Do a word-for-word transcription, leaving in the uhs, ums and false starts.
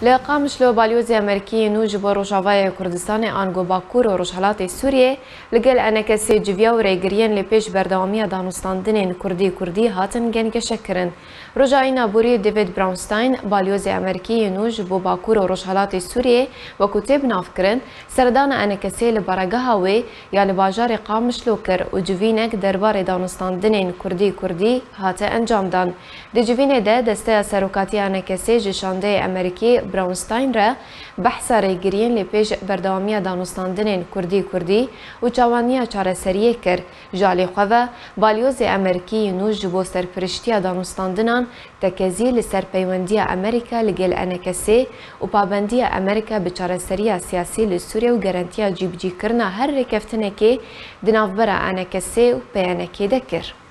لی قامشلو بالیوزی امریکی نو جبو روجاوای کردستان آنگو باکور و روجهلات سوریه لگل انکسی جویا و ریگریان لی پیش بردوامی دانستاندنین کردی کردی هاتن گنگشه کرن. رجاینا بوری دیوید براونستاین بالیوزی امریکی نو جبو باکور و روجهلات سوریه و کتب ناف کرن سردان انکسی لبرگاه وی یا لباجار قامشلو کر و جوینک دربار دانستاندنین کردی کردی هات انجام دان. دی جوینه ده دسته سروکاتی انکسی جشانده امریکی براونستاین را بحث ریگریان لی پیش بردوامی دانستاندنین کردی کردی و چوانیا چارەسەریە کر جالی خواه بالیوزی امریکی نو جبو سرپرشتی دانستاندنان تکزی لسر پیوندی امریکا لگل انکسی و پابندی امریکا به چارەسەری سیاسی لسوریه و گرانتیا جیبجی کرنا هر رکفتنه که دنافبر انکسی و پیانکی دکر.